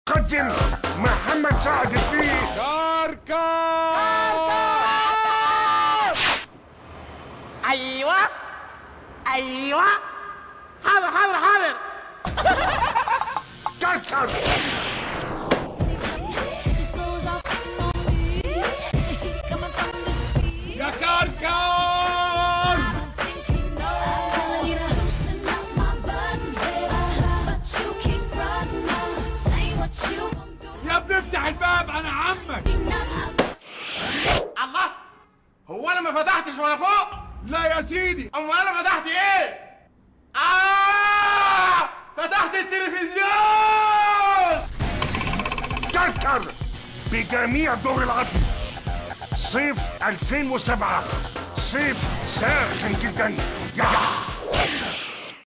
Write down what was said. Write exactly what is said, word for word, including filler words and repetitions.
قدم محمد سعد الدين كركر. ايوه ايوه حاضر حاضر حاضر. كركر. يا كركر. يا ابني افتح الباب، انا عمك. الله، هو انا ما فتحتش وانا فوق؟ لا يا سيدي. امال انا فتحت ايه؟ آه فتحت التلفزيون. كركر بجميع دور العرض. صيف ألفين وسبعة، صيف ساخن جدا. يا